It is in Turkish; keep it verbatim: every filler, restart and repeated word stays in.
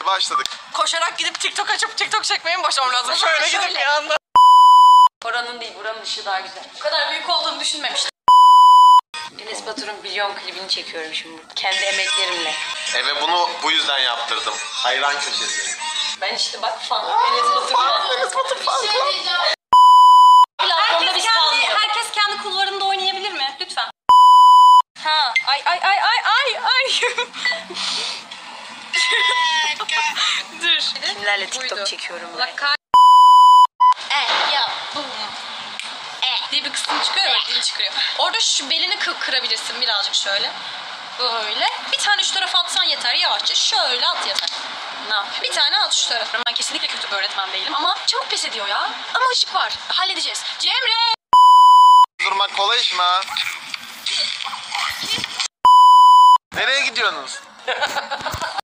başladık. Koşarak gidip TikTok açıp TikTok çekmeye mi başlamam lazım? Şöyle, Şöyle. gidip bir anda. Oranın değil, buranın ışığı daha güzel. Bu kadar büyük olduğunu düşünmemiştim. Enes Batur'un milyon klibini çekiyorum şimdi. Kendi emeklerimle. Eve bunu bu yüzden yaptırdım. Hayran köşesi. Ben işte bak fan. Enes Batur. Enes Batur fan. Platformda Herkes biz kendi, kalmıyoruz. herkes kendi kulvarında oynayabilir mi? Lütfen. Ha, ay ay ay ay ay ay. Dur. Kimlerle TikTok Buydu. çekiyorum Allah ben. kah... E, ya, bum. E diye bir kısım çıkıyor ya, bak dili çıkıyor. Orada şu belini kı- kırabilirsin birazcık şöyle. Böyle. Bir tane şu tarafa atsan yeter. Yavaşça şöyle at yeter. Ne yap? Bir tane at şu tarafa. Ben kesinlikle kötü bir öğretmen değilim ama çabuk pes ediyor ya. Ama ışık var. Halledeceğiz. Cemre! Durmak kolay iş mi ha? Nereye gidiyorsunuz?